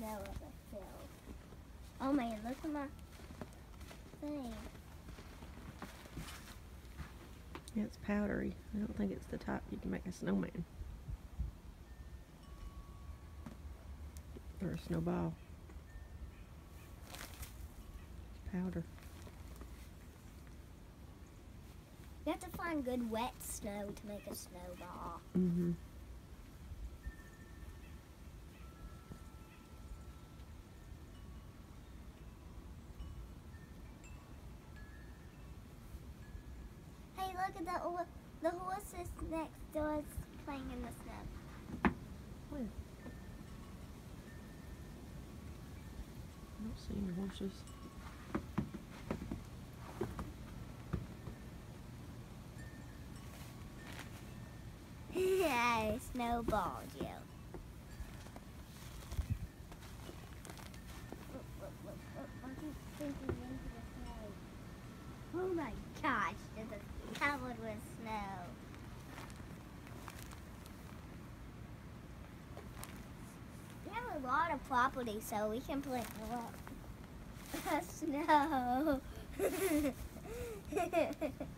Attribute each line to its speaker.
Speaker 1: smell of the field. Oh man, look at my thing.
Speaker 2: Yeah, it's powdery. I don't think it's the type you can make a snowman. Or a snowball. It's powder.
Speaker 1: You have to find good wet snow to make a snowball.
Speaker 2: Mm-hmm.
Speaker 1: Hey, look at the horses next to us playing in the snow.
Speaker 2: Where? I don't see any horses.
Speaker 1: I snowballed you. Oh my gosh, it's covered with snow. We have a lot of property, so we can put a lot of snow.